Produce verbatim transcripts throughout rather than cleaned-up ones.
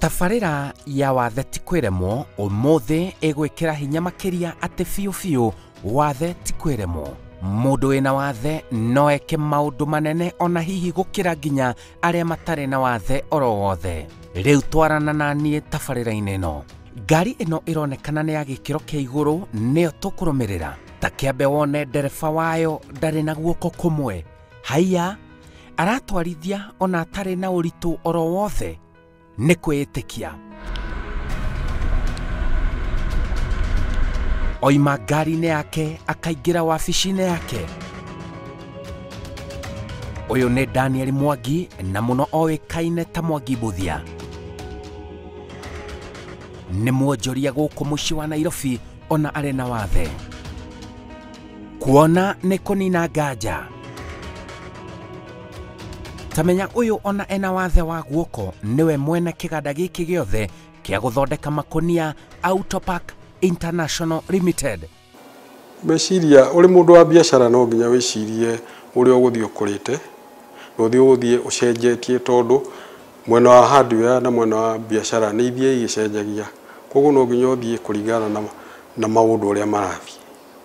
Tabarĩra ya wathe ti kwĩremwo ũmũthĩ ĩgwĩkĩra hinya makĩria atĩ biũ biũ wathe ti kwĩremwo. Mũndũ wĩna wathe no eke maũndũ manene ona hihi gũkĩra nginya arĩa matarĩ na wathe oro wothe. Rĩu twarana na niĩ tabarĩra-inĩ ĩno. Ngari ĩno ĩronekana nĩ ya gĩkĩro kĩa igũrũ nĩyo tũkũrũmĩrĩra. Ta kĩambe wone ndereba wayo ndarĩ na guoko kũmwe. Haiya, aratwarithia ona atarĩ na ũritũ oro wothe. Nĩ kwĩĩtĩkia. Oima ngari-inĩ yake akaingĩra wabici-inĩ yake. Ũyũ nĩ Daniel Mwangi na mũno oĩkaine ta Mwangi Mbuthia. Nĩ mwonjoria gũkũ mũciĩ wa Nairobi ona arĩ na wathe. Kuona nĩ kũnina nganja. Tamenya ũyũ ona ena wathe wa guoko niwe mwene kĩganda gĩkĩ gĩothe kĩa gũthondeka makonia Autopark International Limited. Meciria ũrĩ mũndũ wa biacara no nginya wĩcirie ũrĩa ũgũthiĩ ũkũrĩte, ũthiĩ ũgũthiĩ ũcenjetie tondũ mwena wa hardware na mwena wa biacara nĩ ithiĩ igĩcenjagia. Koguo no nginya ũthiĩ kũringana na, na maũndũ ũrĩa marathiĩ.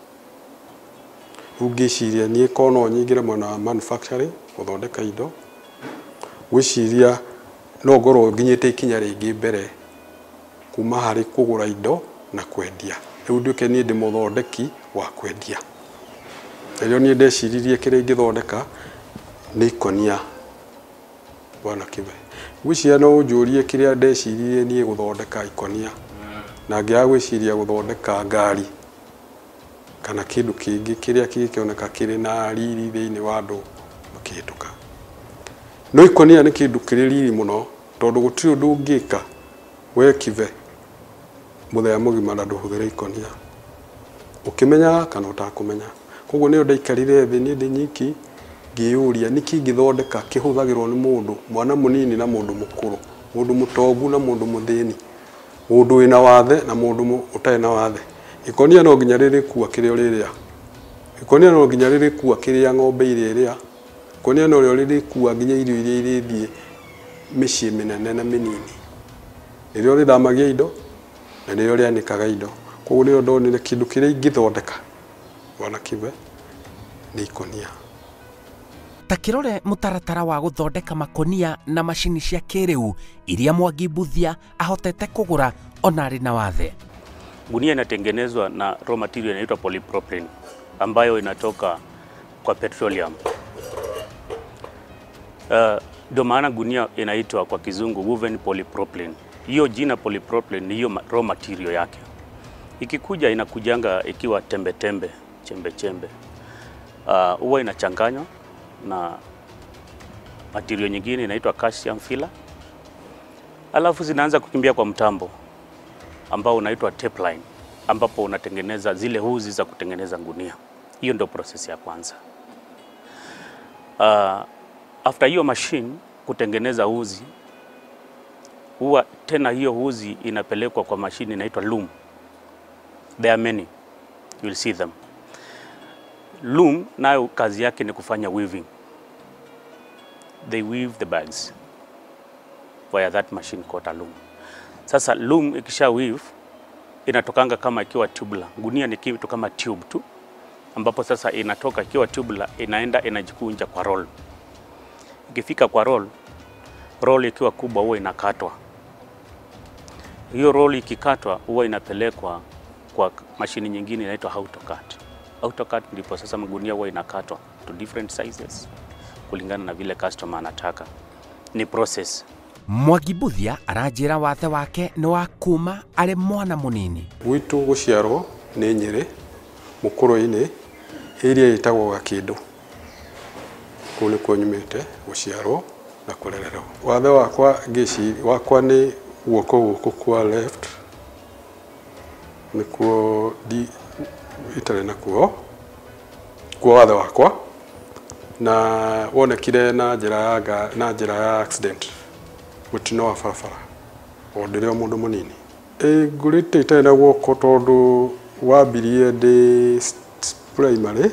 Ũngĩciria niĩ korwo no nyingĩre mwena wa manufacturing gũthondeka indo, gwĩciria no ngorwo nginyĩte ikinya rĩngĩ mbere kuma harĩ kũgũra indo na kwendia. Rĩu nduĩke niĩ ndĩ mũthondeki wa kwendia. Rĩrĩa niĩ ndeciririe kĩrĩa ingĩthondeka nĩ ikonia bwana Kibe. Gwĩciria no ũnjũrie kĩrĩa ndeciririe niĩ gũthondeka ikonia na ngĩaga gwĩciria gũthondeka ngari kana kĩndũ kĩngĩ kĩrĩa kĩngĩkĩoneka kĩrĩ na riri thĩinĩ wa andũ makĩhĩtũka. No ikonia nĩ kĩndũ kĩrĩ riri mũno tondũ gũtirĩ ũndũ ũngĩka we Kibe mũthenya mũgima na ndũhũthĩre ikonia, ũkĩmenyaga kana ũtakũmenya. Koguo nĩyo ndaikarire thĩ niĩ ndĩ nyiki ngĩyũria nĩkĩ ingĩthondeka kĩhũthagĩrwo nĩ mũndũ mwana mũnini na mũndũ mũkũrũ, mũndũ mũtongu na mũndũ mũthĩni, mũndũ wĩna wathe na mũndũ ũtarĩ na wathe. Ikonia no nginya rĩrĩkua kĩrĩa ũrĩrĩa. Ikonia no nginya rĩrĩkua kĩrĩa ng'ombe irĩrĩa. Ikonia no rĩo rĩrĩkua nginya irio iria irĩthiĩ mĩciĩ mĩnene na mĩnini. Nĩrĩo rĩthamagia indo na nĩrĩo rĩanĩkaga indo. Koguo nĩyo ndonire kĩndũ kĩrĩa ingĩthondeka bwana Kibe nĩ ikonia. Ta kĩrore mũtaratara wa gũthondeka makonia na macini cia kĩrĩu iria Mwangi Mbuthia ahotete kũgũra ona arĩ na wathe. Gunia inatengenezwa na raw material inaitwa polypropylene ambayo inatoka kwa petroleum. Ndio uh, maana gunia inaitwa kwa kizungu woven polypropylene. Hiyo jina polypropylene ni hiyo raw material yake. Ikikuja inakujanga ikiwa tembe tembe, chembe chembe. Uh, huwa inachanganywa na material nyingine inaitwa calcium filler. Alafu zinaanza kukimbia kwa mtambo ambao unaitwa tape line, ambapo unatengeneza zile huzi za kutengeneza gunia. Hiyo ndio process ya kwanza. Uh, after hiyo machine kutengeneza huzi, huwa tena hiyo huzi inapelekwa kwa machine inaitwa loom. There are many, you will see them. Loom nayo kazi yake ni kufanya weaving. They weave the bags via that machine called a loom. Sasa loom ikisha weave inatokanga kama ikiwa tubular. Gunia ni kitu kama tube tu, ambapo sasa inatoka ikiwa tubular inaenda inajikunja kwa roll. Ikifika kwa roll, roll ikiwa kubwa huwa inakatwa. Hiyo roll ikikatwa huwa inapelekwa kwa mashini nyingine inaitwa AutoCut. AutoCut ndipo sasa magunia huwa inakatwa to different sizes kulingana na vile customer anataka. Ni process. Mwangi Mbuthia aranjĩra wathe wake nĩ wa kuma arĩ mwana mũnini. Gwitũ gũciarwo nĩ Nyĩrĩ mũkũrũ-inĩ area ĩtagwo Gakĩndũ. Kũu nĩkuo nyumĩte gũciarwo na kũrererwo. Wathe wakwa ngĩci wakwa nĩ guoko gũkũ kwa left, nĩkuo di itarĩ nakuo kwa wathe wakwa, na wonekire na njĩra ya na njĩra ya accident mũtino wa barabara o ndĩrĩ o mũndũ mũnini. Ĩ ngũrĩte itarĩ na guoko tondũ wambirie ndĩ primary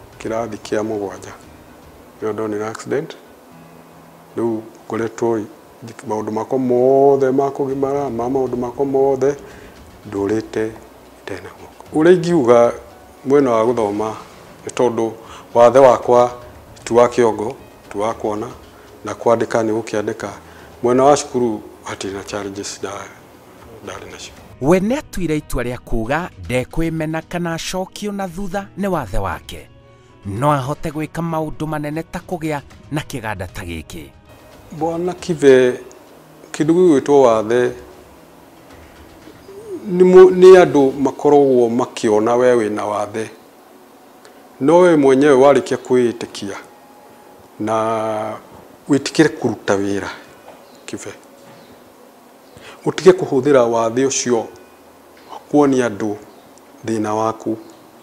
kĩrathi kĩa mũgwanja nĩyo ndonire accident. Rĩu ngoretwo maundu makwa mothe ma kugimara ma maundu makwa mothe ndurite ndena guoko. Uria ingiuga mwena wa guthoma ni tondu wathe wakwa tu wa kiongo tu wa kuona na kwandika ni gukiandika mwena wa cukuru hatina challenges da ndari nacio. We nĩ atuire itua rĩa kuga ndekwĩmena kana acokio na thutha nĩ wathe wake no ahote gwĩka maũndũ manene ta kũgĩa na kĩganda ta gĩkĩ. Bwana Kive kĩndũ gĩgwĩtwo wathe nĩ andũ makoragwo makĩona we wĩna wathe no we mwenyewe warĩkia kwĩĩtĩkia na wĩtĩkĩre kũruta wĩra Kive utige kuhuthira wathe ucio kuonia andu thina waku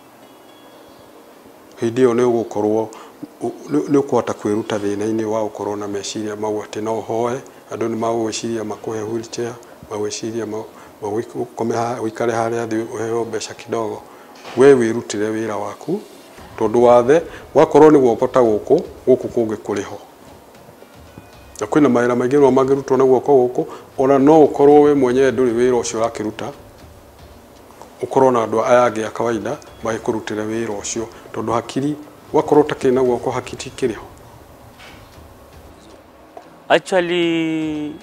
hindi yo ni ugukorwo ni ukwata kwiruta thina-ini wa ukorwo na meciria mau ati no hoe andu ni magwiciria makuhe wheelchair magwiciria magwikome wikare haria thi uheo mbeca kidogo we wirutire wira waku tondu wathe wakorwo ni guokota guku guku kungi kuriho na kwina mawira maingi no magirutwo na guoko guku ona no ukorwo we mwenyewe nduri wira ucio urakiruta ukorwo na andu aya angi a kawaida magikurutira wira ucio tondu hakiri wakorwo takina guoko hakiti kiriho. Actually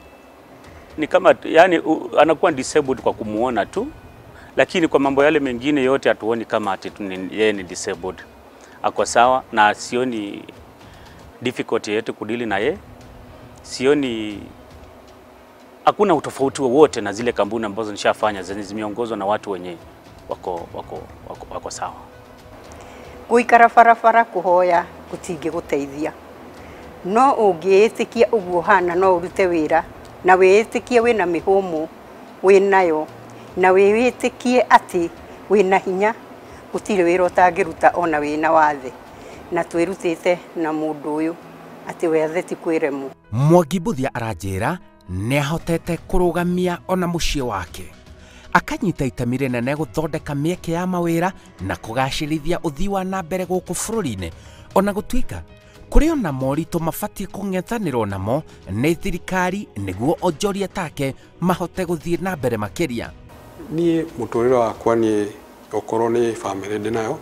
ni kama yani uh, anakuwa disabled kwa kumuona tu, lakini kwa mambo yale mengine yote hatuoni kama ati yeye ni disabled. Ako sawa na sioni difficulty yetu kudili na yeye. Sioni hakuna utofauti wowote na zile kampuni ambazo nishafanya zenye zimeongozwa na watu wenye wako wako wako, wako sawa. Guikara farafara kuhoya gutingi guteithia no ungiitikia uguo hana no urute wira na wiitikie wina mihumu winayo na wiitikie ati wina hinya gutire wira utangiruta ona wina wathe na twirutite na mundu uyu ati wathe ti kwiremu. Mwangi Mbuthia aranjira ni ahotete kurugamia ona mucie wake akanyita itemi rinene guthondeka mieke ya mawira na kugacirithia uthii wa na mbere guku bururi-ini ona gutuika kuri ona moritũ mabatie kung'ethanĩrwo namo nĩ thirikari nĩguo onjoria take mahote guthii na mbere makiria. Niĩ mũtũrĩre wakwa nĩ okorwo nĩ family ndinayo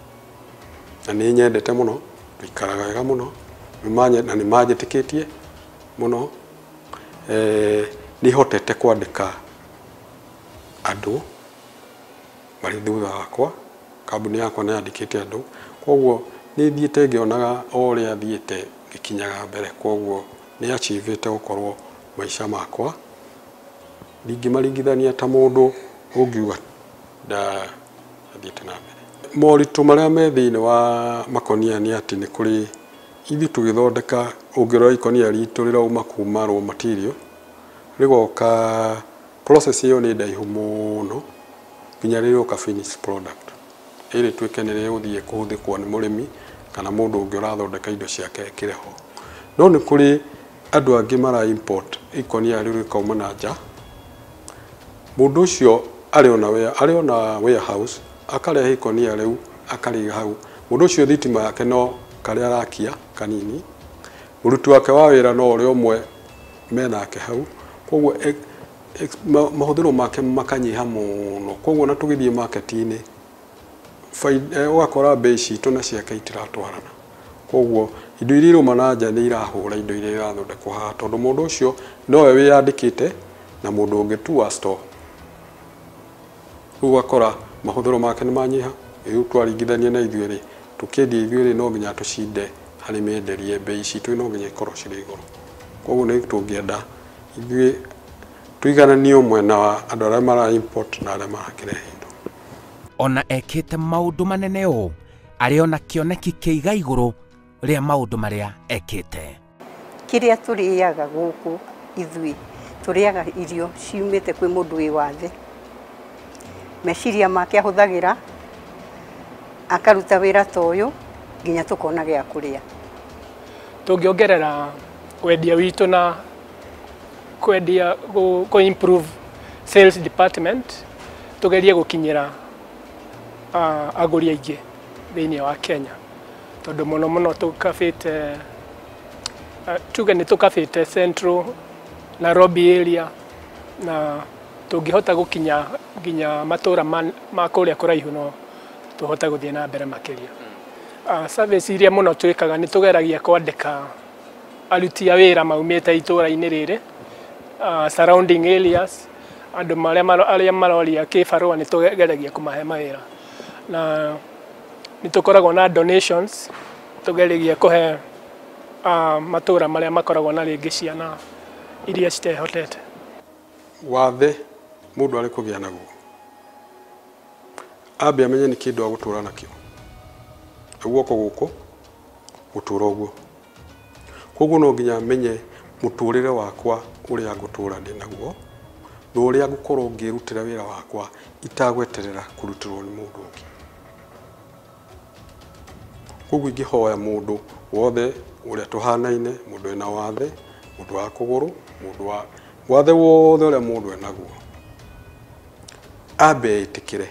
na nĩ nyendete muno tuikaraga wega muno na nĩ manjĩtĩkĩtie muno eh nĩ hotete kwandĩka andu bari thutha wakwa kambuni yakwa nĩ yandĩkĩte andu koguo nĩ thiĩte ngĩonaga o ũrĩa thiĩte ngĩkinyaga mbere koguo nĩ achievete gukorwo maica makwa ndingĩmaringithania ta mũndũ ũngiuga nda thiĩte na mbere. Moritũ marĩa me thĩinĩ wa makonia nĩ atĩ nĩ kũrĩ ithuĩ tũgĩthondeka ũngĩrora ikonia ritũ rĩrauma kuma raw material rĩgoka process ĩyo nĩ ndaihu mũno nginya rĩrĩoka finish product ĩrĩ twĩke nĩ rĩgũthiĩ kũhũthĩkwo nĩ mũrĩmi kana mũndũ ũngĩ ũrathondeka indo ciake kĩreho. No nĩ kũrĩ andũ angĩ mara import ikonia rĩu rĩkauma na nja mũndũ ũcio arĩ ona we arĩ ona warehouse akarehe ikonia rĩu akariga hau mũndũ ũcio thitima yake no karĩa arakia kanini mũruti wake wa wĩra no ũrĩ ũmwe menake hau koguo mahũthĩro make makanyiha mũno koguo na tũgĩthiĩ market-inĩ ũgakora mbei citũ na ciake itiratwarana koguo indo iria irauma na nja nĩ irahũra indo iria irathondekwo haha tondũ mũndũ ũcio nowe wĩyandĩkĩte na mũndũ ũngĩ tu wa store rĩu ũgakora mahũthĩro make nĩ manyiha rĩu twaringithania na ithuĩ rĩ tukendia ithuĩ no nginya tucinde harĩ menderie mbei citũ no nginya ikorwo cirĩ igũrũ koguo nĩ tũngĩenda ithuĩ tuigananio mwena wa andũ arĩa mara import na arĩa marakĩrehe indo. Ona ekĩte maũndũ manene ũũ arĩ ona kĩoneki kĩiga igũrũ rĩa maũndũ marĩa ekĩte. Kĩrĩa tũrĩaga gũkũ ithuĩ tũrĩaga irio ciumĩte kwĩ mũndũ wĩ wathe meciria make ahũthagĩra akaruta wĩra ta ũyũ nginya tũkona gĩa kũrĩa. Tũngĩongerera wendia witũ na kwendia go improve sales department tugerie gukinyira uh, aguri aingĩ thĩinĩ wa Kenya tondu muno muno tukabite uh, tuge nĩ tukabite Central Nairobi area na tungihota gukinya nginya matura ma kuria kuraihu no tuhota guthie na mbere makiria. Uh, service iria muno twikaga ni tugeragia kwandika aruti a wira maumite itura-ini riri, uh, surrounding areas, andu maria aria maroria kibarua ni tugeragia kumahe mawira, na ni tukoragwo na donations tugeragia kuhe uh, matura maria makoragwo na ringi ciana iria citehotete. Wathe mundu ari kugia naguo ambe amenye ni kindu agutura nakio guoko guku gutura uguo. Koguo no nginya menye muturire wakwa uria ngutura ndi naguo na uria ngukorwo ngirutira wira wakwa itagweterera kurutirwo ni mundu ungi. Koguo ingihoya mundu wothe uria tuhanaine, mundu ena wathe, mundu wa kuguru, mundu wa wathe wothe uria mundu enaguo ambe etikire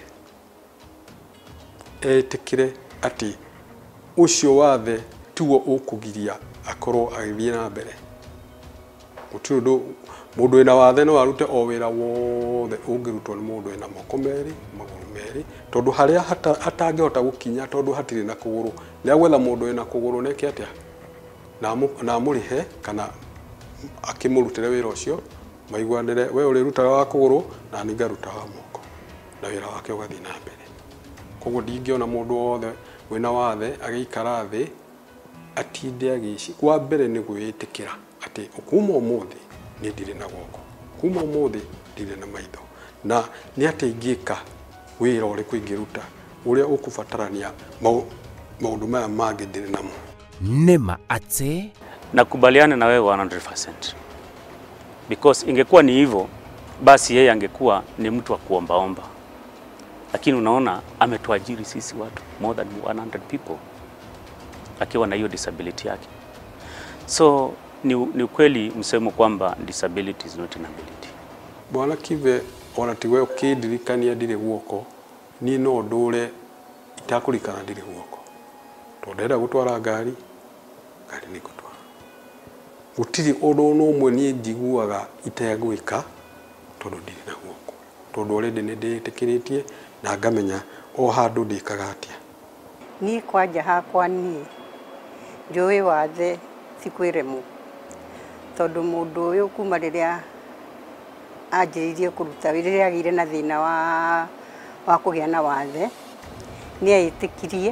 etikire ati ucio wathe tuo ukugiria akorwo agithie na mbere. Gutiri ndu mundu ena wathe no arute o wira wothe ungirutwo ni mundu ena moko meri maguru meri, tondu haria hatangihota gukinya tondu hatiri na kuguru ni agwetha mundu ena kuguru neke atia na amurihe kana akimurutire wira ucio maigwanire we uri rutaga wa kuguru na ni ngaruta wa moko na wira wake ugathie na mbere. Koguo ndingiona mundu wothe wina wathe agiikara thi atinde agici kwa mbere ni gwitikira ati ukuma umuthi ni ndire na goko, kuma umuthi ndire na maitho, na ni ati ingika wira uri kuingiruta uria ukubatarania maundu maya mangi ndire namo. Nima ati nakubaliana na wewe one hundred percent, because ingekuwa ni hivyo basi yeye angekuwa ni mtu wa kuombaomba, lakini unaona ametuajiri sisi watu more than one hundred people akiwa na hiyo disability yake. So ni, ni ukweli msemo kwamba disability is not inability. Bwana Kibe ona tiwe ukidirikania ndire guoko ni no ndure itakurikana ndire guoko tondera gutwara ngari ngari ni gutwara gutiri undu no umwe ni njiguaga itegwika tondu ndire na guoko tondu already ni nditikiritie na ngamenya o handu ndikaga atia. Ni kwanja hakwa ni njui wathe tikwiremu tondu mundu uyu kuma riria anjiririe kuruta riria agire na thina wa wa kugia na wathe ni aitikirie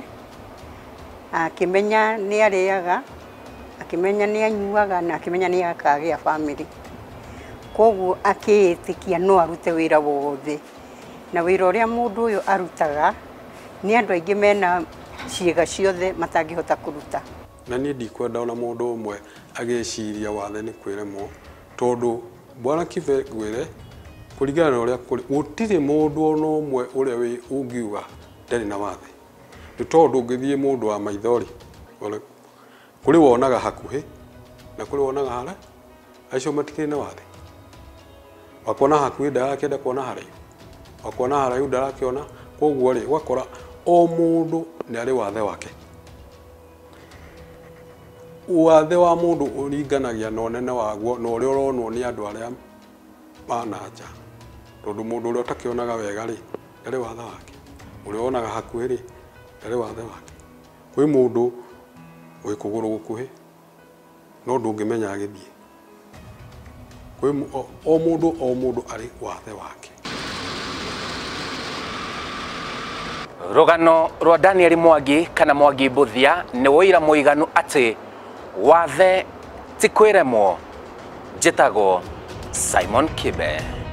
akimenya ni ariaga akimenya ni anyuaga na akimenya ni akagia family. Koguo akiitikia no arute wira wothe na wira uria mundu uyu arutaga ni andu aingi mena ciega ciothe matangihota kuruta. Na ni ndikwenda ona mundu umwe ageciria wathe ni kwiremwo tondu Bwana Kibe gwire kuringana na uria gutiri mundu ona umwe uria wi ungiuga ndari na wathe ni tondu ngithie mundu wa maithori kuri wonaga hakuhi na kuri wonaga hara acio matikiri na wathe wakona hakuhi ndarakenda kuona haraihu wakona haraihu ndarakiona. Koguo ri wakora o mundu ni ari wathe wake. Wathe wa mundu uringanagia na unene waguo na uria uronwo ni andu aria mananja tondu mundu uria utakionaga wega ri ndari wathe wake, uria wonaga hakuhi ri ndari wathe wake. Kwi mundu wi kuguru gukuhi no ndungimenya agithie. Kwi o mundu o mundu ari wathe wake. Rugano rwa Daniel Mwangi kana Mwangi Mbuthia ni wira muiganu ati wathe ti kwiremwo. Njitagwo Simon Kibe.